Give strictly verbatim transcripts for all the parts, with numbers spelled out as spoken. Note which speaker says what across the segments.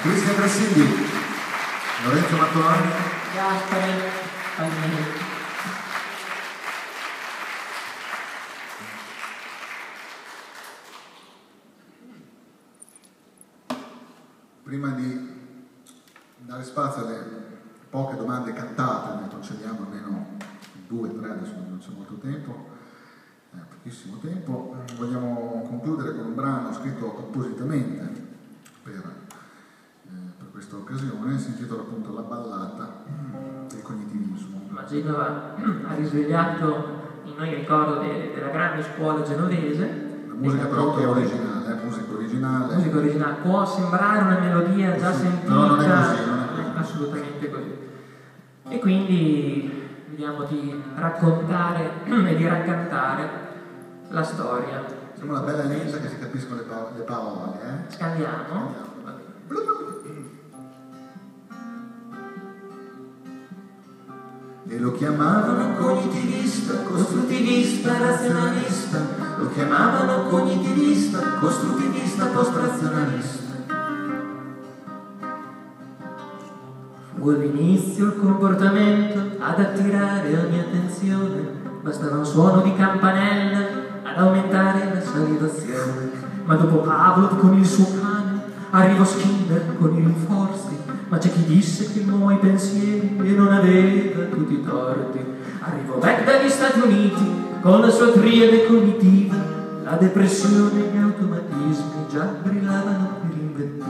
Speaker 1: Cristian Grassilli, Lorenzo Mattolani,
Speaker 2: Gaspare Palmieri.
Speaker 1: Prima di dare spazio alle poche domande cantate, ne concediamo almeno due, tre, adesso non c'è molto tempo, eh, pochissimo tempo, vogliamo concludere con un brano scritto appositamente per, eh, per questa occasione, si intitola appunto La ballata del cognitivismo.
Speaker 2: Ma Genova ha risvegliato in noi il ricordo de della grande scuola genovese.
Speaker 1: La musica però è originale, è musica originale.
Speaker 2: Musica originale, può sembrare una melodia già
Speaker 1: sì.
Speaker 2: sentita,
Speaker 1: no, non è così, non è così.
Speaker 2: Assolutamente così. E quindi vediamo di raccontare e di raccantare la storia.
Speaker 1: Sembra una bella lingua che si capiscono le, pa le parole, eh?
Speaker 2: Scandiamo.
Speaker 1: Scandiamo. E lo chiamavano cognitivista, costruttivista, razionalista. Lo chiamavano cognitivista, costruttivista, post-razionalista.
Speaker 2: Fu all'inizio il comportamento ad attirare la mia attenzione. Bastava un suono di campanella ad aumentare la salivazione. Ma dopo Pavlov con il suo cane arrivò Skinner con i rinforzi. Ma c'è chi disse che il uomo ha i pensieri e non aveva tutti i torti. Arrivò Beck dagli Stati Uniti con la sua triade cognitiva. La depressione e gli automatismi già brillavano per inventiva.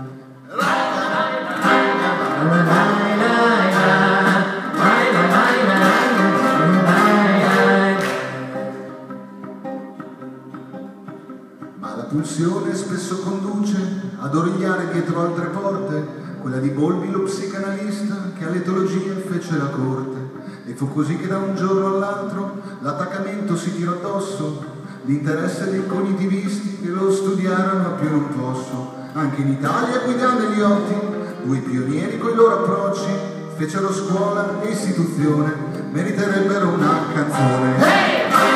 Speaker 1: Ma la pulsione spesso conduce ad origliare dietro altre porte, quella di Bowlby lo psicanalista che all'etologia fece la corte. E fu così che da un giorno all'altro l'attaccamento si tirò addosso, l'interesse dei cognitivisti che lo studiarono a più non posso. Anche in Italia Guidan e Liotti, due pionieri coi loro approcci, fecero scuola e istituzione, meriterebbero una canzone. Hey!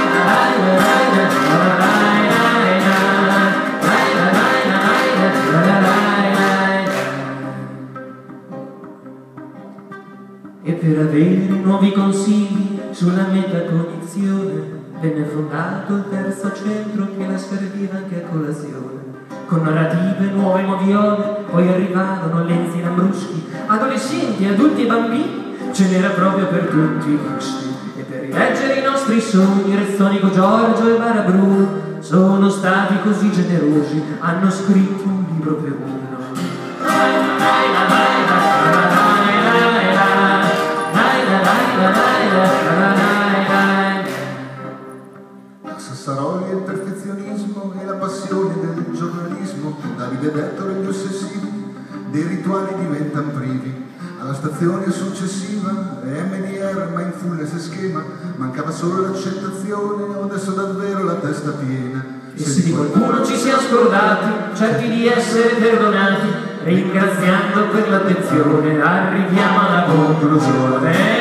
Speaker 2: E per avere nuovi consigli sulla metacognizione venne fondato il terzo centro che la serviva anche a colazione. Con narrative nuove moviole, poi arrivarono Lenzi e Lambruschi, adolescenti, adulti e bambini, ce n'era proprio per tutti i gusti. E per rileggere i nostri sogni, Rezzonico Giorgio e Barabruno sono stati così generosi, hanno scritto un libro per uno.
Speaker 1: Sassaroli e il perfezionismo e la passione del giornalismo, Davide Dettore e gli ossessivi, dei rituali diventano privi. Alla stazione successiva, M D R, mindfulness e schema, mancava solo l'accettazione, ho adesso davvero la testa piena.
Speaker 2: E se di qualcuno ci siamo scordati, certi di essere perdonati, ringraziando per l'attenzione, arriviamo alla conclusione.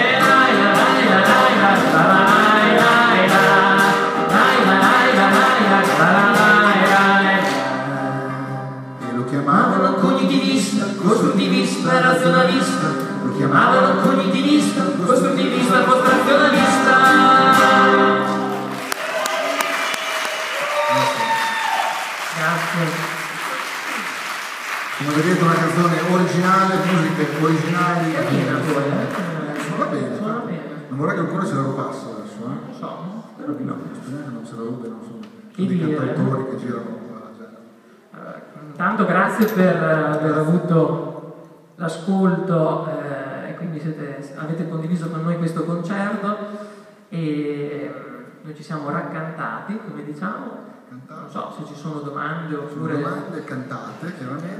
Speaker 1: E lo chiamavano
Speaker 2: cognitivista, costruttivista, razionalista. Lo chiamavano cognitivista, costruttivista, post-razionalista. Grazie.
Speaker 1: Come vedete una canzone originale, musiche originali.
Speaker 2: Carina poi, eh?
Speaker 1: Va bene.
Speaker 2: Suona bene.
Speaker 1: Non vorrei che qualcuno se la rubasse adesso, eh?
Speaker 2: Non so, spero di no.
Speaker 1: Speriamo che non se la rubi, non so.
Speaker 2: Chi
Speaker 1: Dei
Speaker 2: dire?
Speaker 1: cantautori che girano qua, cioè.
Speaker 2: Intanto grazie per aver avuto l'ascolto eh, e quindi siete, avete condiviso con noi questo concerto e noi ci siamo raccantati, come diciamo.
Speaker 1: Cantate.
Speaker 2: Non so se ci sono domande oppure...
Speaker 1: Sono domande cantate, chiaramente.